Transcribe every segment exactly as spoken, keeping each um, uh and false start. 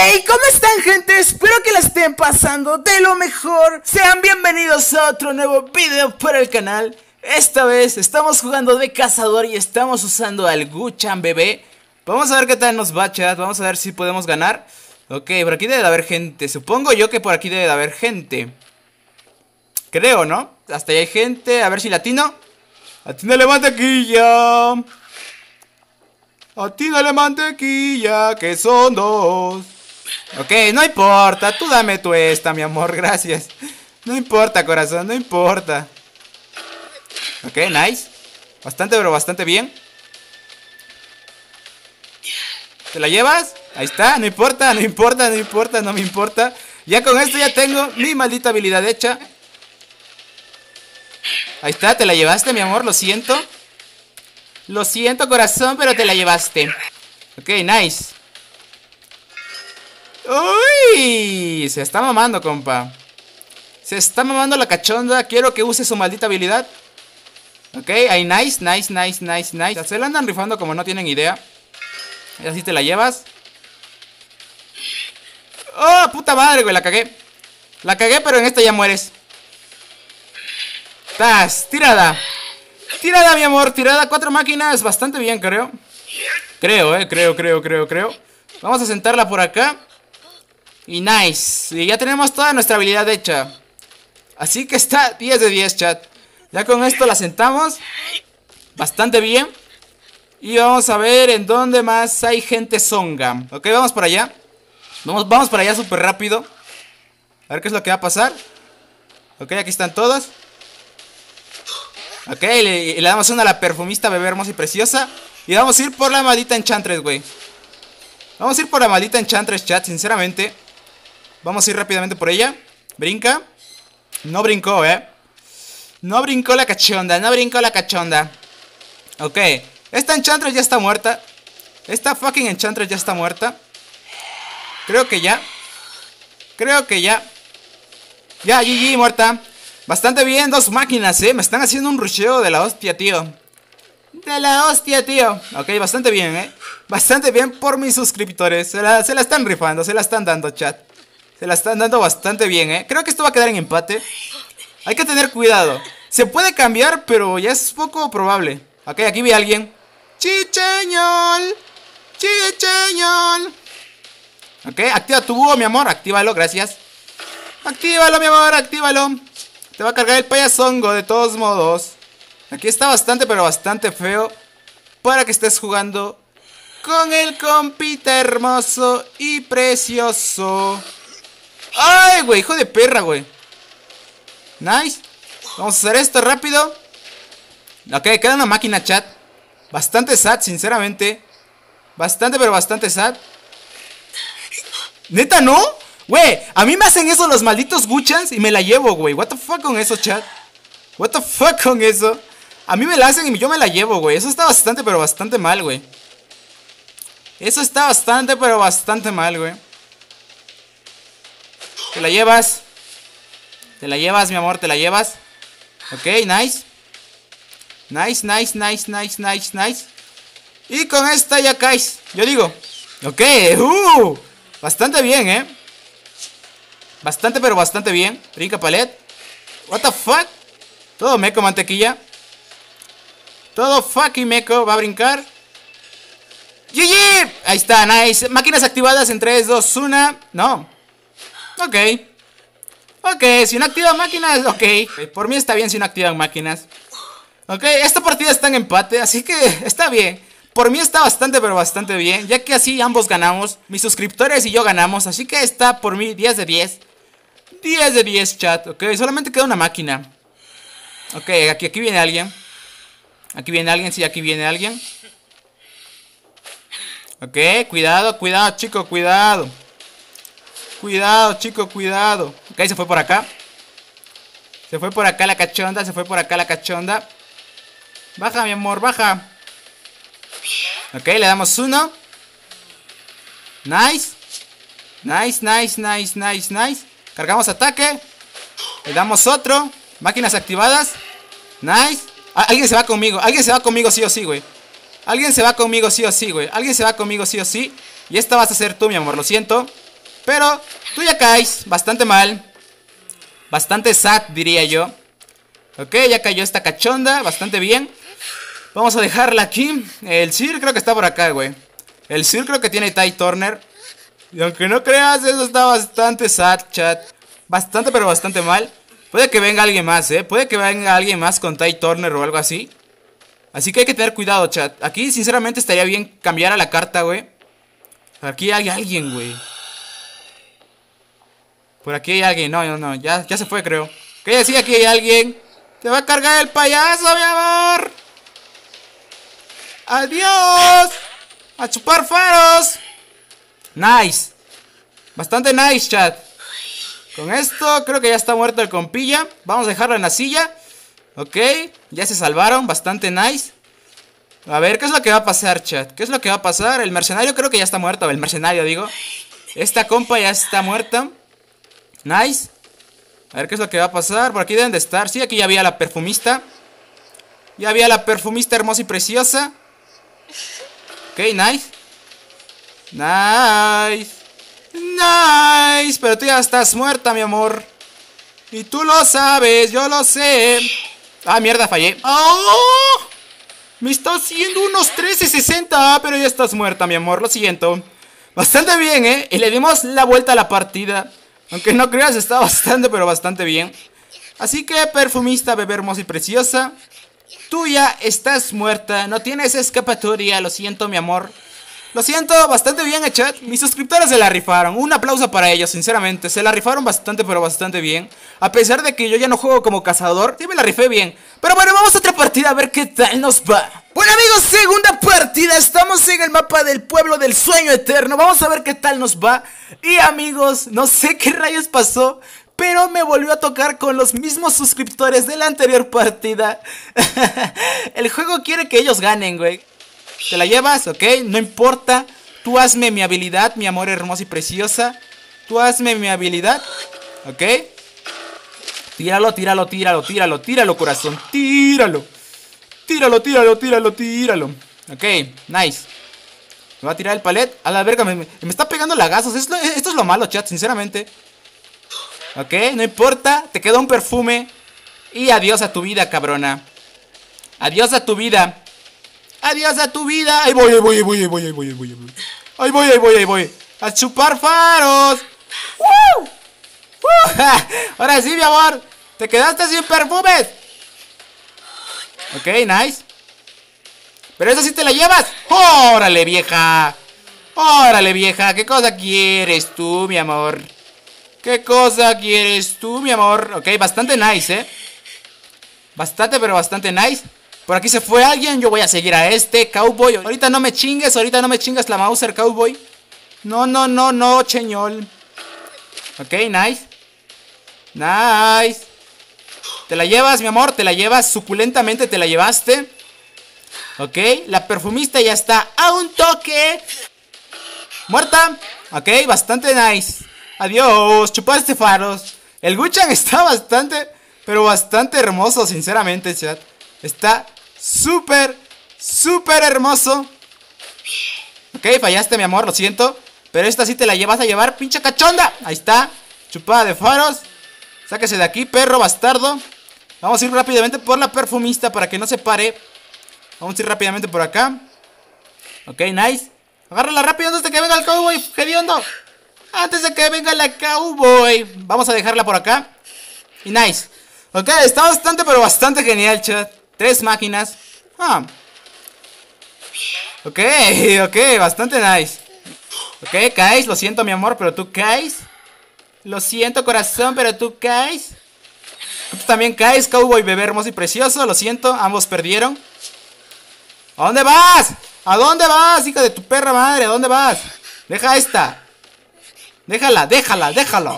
Hey, ¿cómo están, gente? Espero que la estén pasando de lo mejor. Sean bienvenidos a otro nuevo video para el canal. Esta vez estamos jugando de cazador y estamos usando al Guchan bebé. Vamos a ver qué tal nos va, chat. Vamos a ver si podemos ganar. Ok, por aquí debe de haber gente. Supongo yo que por aquí debe de haber gente. Creo, ¿no? Hasta ahí hay gente. A ver si latino. Atínale mantequilla. Atínale mantequilla, que son dos. Ok, no importa. Tú dame tú esta, mi amor, gracias. No importa, corazón, no importa. Ok, nice. Bastante, pero bastante bien. ¿Te la llevas? Ahí está, no importa, no importa, no importa, no me importa. Ya con esto ya tengo mi maldita habilidad hecha. Ahí está, te la llevaste, mi amor, lo siento. Lo siento, corazón, pero te la llevaste. Ok, nice. Uy, se está mamando, compa. Se está mamando la cachonda. Quiero que use su maldita habilidad. Ok, ahí nice, nice, nice, nice, nice. Se la andan rifando como no tienen idea. Y así te la llevas. Oh, puta madre, güey, la cagué. La cagué, pero en esta ya mueres. ¡Tas! ¡Tirada! ¡Tirada, mi amor! ¡Tirada! Cuatro máquinas. Bastante bien, creo. Creo, eh. Creo, creo, creo, creo. Vamos a sentarla por acá. Y nice. Y ya tenemos toda nuestra habilidad hecha. Así que está diez de diez, chat. Ya con esto la sentamos. Bastante bien. Y vamos a ver en dónde más hay gente zonga. Ok, vamos por allá. Vamos, vamos para allá súper rápido. A ver qué es lo que va a pasar. Ok, aquí están todos. Ok, le, le damos una a la perfumista bebé hermosa y preciosa. Y vamos a ir por la maldita Enchantress, güey. Vamos a ir por la maldita Enchantress, chat, sinceramente. Vamos a ir rápidamente por ella. Brinca. No brincó, eh. No brincó la cachonda, no brincó la cachonda. Ok, esta Enchantress ya está muerta. Esta fucking Enchantress ya está muerta. Creo que ya. Creo que ya. Ya, G G, muerta. Bastante bien, dos máquinas, eh. Me están haciendo un rusheo de la hostia, tío. De la hostia, tío. Ok, bastante bien, eh. Bastante bien por mis suscriptores. Se la, se la están rifando, se la están dando, chat. Se la están dando bastante bien, eh. Creo que esto va a quedar en empate. Hay que tener cuidado. Se puede cambiar, pero ya es poco probable. Ok, aquí vi a alguien. Chicheñol. Chicheñol. Ok, activa tu búho, mi amor. Actívalo, gracias. Actívalo, mi amor, actívalo. Te va a cargar el payasongo de todos modos. Aquí está bastante, pero bastante feo. Para que estés jugando con el compita hermoso y precioso. Ay, güey, hijo de perra, güey. Nice. Vamos a hacer esto rápido. Ok, queda una máquina, chat. Bastante sad, sinceramente. Bastante, pero bastante sad. ¿Neta no? Güey, a mí me hacen eso los malditos Guchans y me la llevo, güey. What the fuck con eso, chat. What the fuck con eso. A mí me la hacen y yo me la llevo, güey. Eso está bastante, pero bastante mal, güey. Eso está bastante, pero bastante mal, güey. Te la llevas. Te la llevas, mi amor, te la llevas. Ok, nice. Nice, nice, nice, nice, nice, nice. Y con esta ya caes, yo digo. Ok, uh, bastante bien, eh. Bastante, pero bastante bien. Brinca palet. What the fuck. Todo meco, mantequilla. Todo fucking meco. Va a brincar. G G. Ahí está, nice. Máquinas activadas en tres, dos, uno. No. Ok. Ok, si no activan máquinas, ok. Por mí está bien si no activan máquinas. Ok, esta partida está en empate, así que está bien. Por mí está bastante, pero bastante bien. Ya que así ambos ganamos. Mis suscriptores y yo ganamos. Así que está por mí diez de diez. diez de diez, chat. Ok, solamente queda una máquina. Ok, aquí, aquí viene alguien. Aquí viene alguien, sí, aquí viene alguien. Ok, cuidado, cuidado, chico, cuidado. Cuidado, chico, cuidado. Ok, se fue por acá. Se fue por acá la cachonda, se fue por acá la cachonda. Baja, mi amor, baja. Ok, le damos uno. Nice. Nice, nice, nice, nice, nice. Cargamos ataque. Le damos otro. Máquinas activadas. Nice. Ah, alguien se va conmigo. Alguien se va conmigo sí o sí, güey. Alguien se va conmigo sí o sí, güey. Alguien se va conmigo sí o sí. Y esta vas a ser tú, mi amor. Lo siento. Pero tú ya caes bastante mal. Bastante sad, diría yo. Ok, ya cayó esta cachonda, bastante bien. Vamos a dejarla aquí. El Sir creo que está por acá, güey. El Sir creo que tiene Ty Turner. Y aunque no creas, eso está bastante sad, chat. Bastante, pero bastante mal. Puede que venga alguien más, eh. Puede que venga alguien más con Ty Turner o algo así. Así que hay que tener cuidado, chat. Aquí, sinceramente, estaría bien cambiar a la carta, güey. Aquí hay alguien, güey. Por aquí hay alguien. No, no, no. Ya, ya se fue, creo. Ok, sí, aquí hay alguien. Te va a cargar el payaso, mi amor. Adiós. A chupar faros. Nice. Bastante nice, chat. Con esto creo que ya está muerto el compilla. Vamos a dejarlo en la silla. Ok, ya se salvaron, bastante nice. A ver, ¿qué es lo que va a pasar, chat? ¿Qué es lo que va a pasar? El mercenario creo que ya está muerto. El mercenario, digo. Esta compa ya está muerta. Nice. A ver, ¿qué es lo que va a pasar? Por aquí deben de estar. Sí, aquí ya había la perfumista. Ya había la perfumista hermosa y preciosa. Ok, nice. Nice. Nice. Pero tú ya estás muerta, mi amor. Y tú lo sabes, yo lo sé. Ah, mierda, fallé. ¡Oh! Me está haciendo unos trece sesenta. Pero ya estás muerta, mi amor, lo siento. Bastante bien, ¿eh? Y le dimos la vuelta a la partida. Aunque no creas, está bastante, pero bastante bien. Así que, perfumista, bebé hermosa y preciosa, tú ya estás muerta. No tienes escapatoria, lo siento, mi amor. Lo siento, bastante bien, chat. Mis suscriptores se la rifaron. Un aplauso para ellos, sinceramente. Se la rifaron bastante, pero bastante bien. A pesar de que yo ya no juego como cazador, sí me la rifé bien. Pero bueno, vamos a otra partida a ver qué tal nos va. Bueno, amigos, segunda partida. Estamos en el mapa del pueblo del sueño eterno. Vamos a ver qué tal nos va. Y amigos, no sé qué rayos pasó, pero me volvió a tocar con los mismos suscriptores de la anterior partida. El juego quiere que ellos ganen, güey. ¿Te la llevas? Ok, no importa. Tú hazme mi habilidad, mi amor hermosa y preciosa. Tú hazme mi habilidad. Ok. Tíralo, tíralo, tíralo, tíralo, tíralo, corazón. Tíralo. Tíralo, tíralo, tíralo, tíralo. Ok, nice. Me va a tirar el palet. A la verga, me, me, me está pegando lagazos. Esto, esto es lo malo, chat, sinceramente. Ok, no importa. Te queda un perfume. Y adiós a tu vida, cabrona. Adiós a tu vida. Adiós a tu vida. Ahí voy, ahí voy, ahí voy, ahí voy, ahí voy, ahí voy, ahí voy. Ahí voy, ahí voy, ahí voy. A chupar faros. ¡Woo! ¡Woo! Ahora sí, mi amor. Te quedaste sin perfumes. Ok, nice. Pero esa sí te la llevas. ¡Órale, vieja! ¡Órale, vieja! ¿Qué cosa quieres tú, mi amor? ¿Qué cosa quieres tú, mi amor? Ok, bastante nice, ¿eh? Bastante, pero bastante nice. Por aquí se fue alguien, yo voy a seguir a este cowboy. Ahorita no me chingues, ahorita no me chingas la Mauser, cowboy. No, no, no, no, cheñol. Ok, nice. Nice. Te la llevas, mi amor, te la llevas suculentamente, te la llevaste. Ok, la perfumista ya está a un toque. Muerta. Ok, bastante nice. Adiós, chupaste faros. El Guchan está bastante, pero bastante hermoso, sinceramente, chat. Está súper, súper hermoso. Ok, fallaste, mi amor, lo siento. Pero esta sí te la llevas a llevar, pinche cachonda. Ahí está, chupada de faros. Sáquese de aquí, perro bastardo. Vamos a ir rápidamente por la perfumista para que no se pare. Vamos a ir rápidamente por acá. Ok, nice. Agárrala rápido antes de que venga el cowboy, hediondo. Antes de que venga la cowboy. Vamos a dejarla por acá. Y nice. Ok, está bastante, pero bastante genial, chat. Tres máquinas. Ah. Ok, ok, bastante nice. Ok, caes, lo siento, mi amor, pero tú caes. Lo siento, corazón, pero tú caes. Tú también caes, cowboy, bebé hermoso y precioso. Lo siento, ambos perdieron. ¿A dónde vas? ¿A dónde vas, hija de tu perra madre? ¿A dónde vas? Deja esta. Déjala, déjala, déjalo.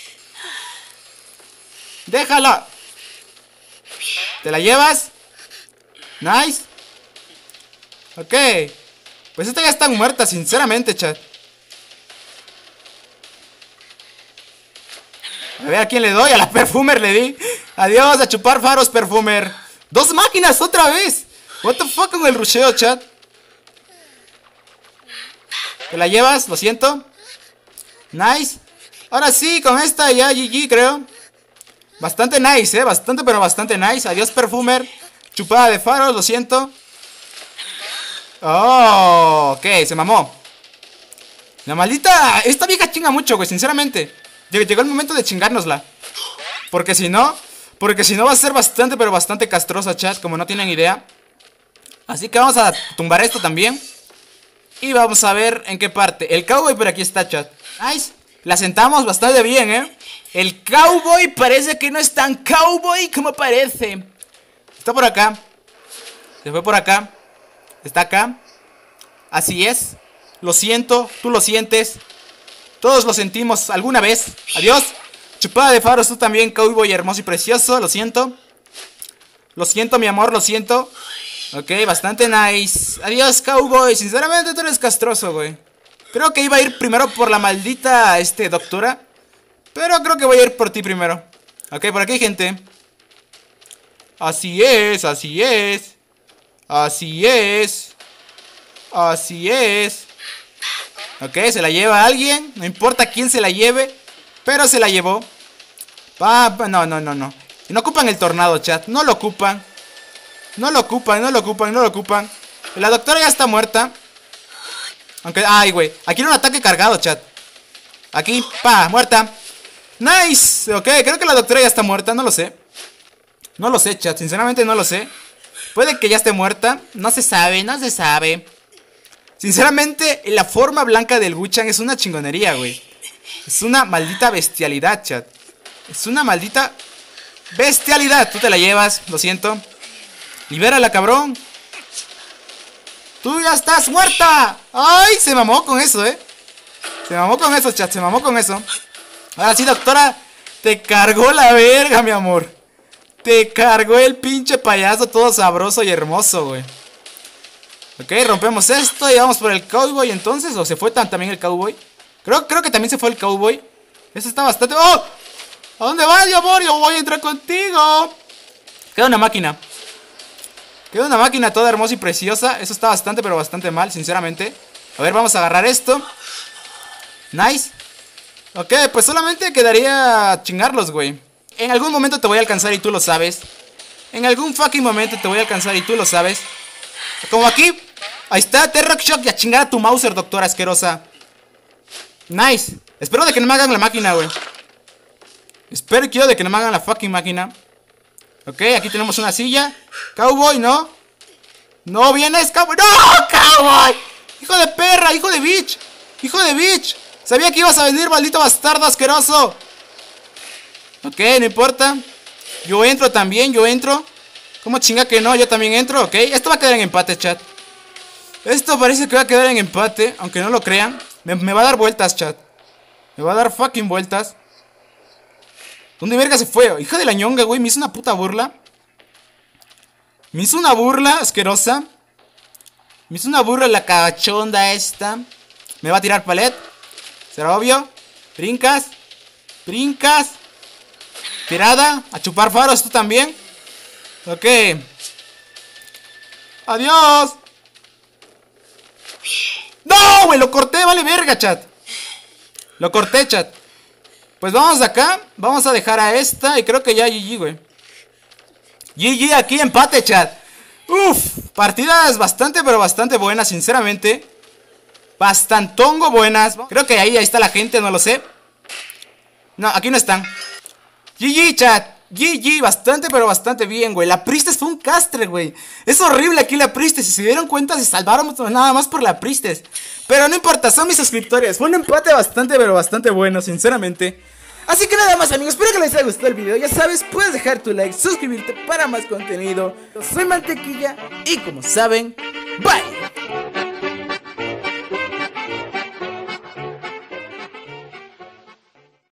Déjala. ¿Te la llevas? Nice. Ok. Pues esta ya está muerta, sinceramente, chat. A ver a quién le doy. A la perfumer le di. Adiós, a chupar faros, perfumer. Dos máquinas otra vez. What the fuck con el rusheo, chat. ¿Te la llevas? Lo siento. Nice. Ahora sí, con esta ya G G creo. Bastante nice, eh, bastante pero bastante nice. Adiós Perfumer. Chupada de faros, lo siento. Oh, ok, se mamó. La maldita, esta vieja chinga mucho, güey, sinceramente. Llegó el momento de chingárnosla. Porque si no, porque si no va a ser bastante pero bastante castrosa, chat, como no tienen idea. Así que vamos a tumbar esto también. Y vamos a ver en qué parte. El cowboy por aquí está, chat. Nice. La sentamos bastante bien, eh. El cowboy parece que no es tan cowboy como parece. Está por acá. Se fue por acá. Está acá. Así es. Lo siento, tú lo sientes. Todos lo sentimos alguna vez. Adiós. Chupada de faros, tú también, cowboy hermoso y precioso. Lo siento. Lo siento, mi amor, lo siento. Ok, bastante nice. Adiós, cowboy. Sinceramente tú eres castroso, güey. Creo que iba a ir primero por la maldita, este, doctora. Pero creo que voy a ir por ti primero. Ok, por aquí hay gente. Así es, así es. Así es. Así es. Ok, se la lleva alguien. No importa quién se la lleve, pero se la llevó. Pa, pa, no, no, no, no. Y no ocupan el tornado, chat. No lo ocupan. No lo ocupan, no lo ocupan, no lo ocupan. La doctora ya está muerta. Aunque, ay, güey. Aquí era un ataque cargado, chat. Aquí, pa, muerta. Nice. Ok, creo que la doctora ya está muerta, no lo sé. No lo sé, chat, sinceramente no lo sé. Puede que ya esté muerta. No se sabe, no se sabe. Sinceramente, la forma blanca del Wuchang es una chingonería, güey. Es una maldita bestialidad, chat. Es una maldita bestialidad. Tú te la llevas, lo siento. Libérala, cabrón. Tú ya estás muerta. Ay, se mamó con eso, eh. Se mamó con eso, chat, se mamó con eso. Ahora sí, doctora. Te cargó la verga, mi amor. Te cargó el pinche payaso todo sabroso y hermoso, güey. Ok, rompemos esto y vamos por el cowboy entonces. ¿O se fue tan, también el cowboy? Creo, creo que también se fue el cowboy. Eso está bastante... ¡Oh! ¿A dónde vas, mi amor? Yo voy a entrar contigo. Queda una máquina. Queda una máquina toda hermosa y preciosa. Eso está bastante, pero bastante mal, sinceramente. A ver, vamos a agarrar esto. Nice. Ok, pues solamente quedaría chingarlos, güey. En algún momento te voy a alcanzar y tú lo sabes. En algún fucking momento te voy a alcanzar y tú lo sabes. Como aquí. Ahí está, T-Rock Shock y a chingar a tu Mauser, doctora asquerosa. Nice. Espero de que no me hagan la máquina, güey. Espero y quiero de que no me hagan la fucking máquina. Ok, aquí tenemos una silla. Cowboy, ¿no? No vienes, cowboy. ¡No, cowboy! Hijo de perra, hijo de bitch. Hijo de bitch. Sabía que ibas a venir, maldito bastardo asqueroso. Ok, no importa. Yo entro también, yo entro. ¿Cómo chinga que no? Yo también entro, ok. Esto va a quedar en empate, chat. Esto parece que va a quedar en empate, aunque no lo crean. Me, me va a dar vueltas, chat. Me va a dar fucking vueltas. ¿Dónde verga se fue? Hija de la ñonga, güey. Me hizo una puta burla. Me hizo una burla asquerosa. Me hizo una burla la cachonda esta. Me va a tirar palet. ¿Será obvio? Brincas. Brincas. Tirada. A chupar faros, tú también. Ok. Adiós. No, güey, lo corté, vale verga, chat. Lo corté, chat. Pues vamos de acá. Vamos a dejar a esta. Y creo que ya G G, güey. G G aquí, empate, chat. Uf, partidas bastante, pero bastante buenas, sinceramente. Bastantongo buenas. Creo que ahí, ahí está la gente, no lo sé. No, aquí no están. G G, chat. G G, bastante, pero bastante bien, güey. La Priestess fue un castre, güey. Es horrible aquí la Priestess. Si se dieron cuenta, se salvaron nada más por la Priestess. Pero no importa, son mis suscriptores. Fue un empate bastante, pero bastante bueno, sinceramente. Así que nada más, amigos, espero que les haya gustado el video. Ya sabes, puedes dejar tu like, suscribirte para más contenido. Yo soy Mantequilla y como saben, bye.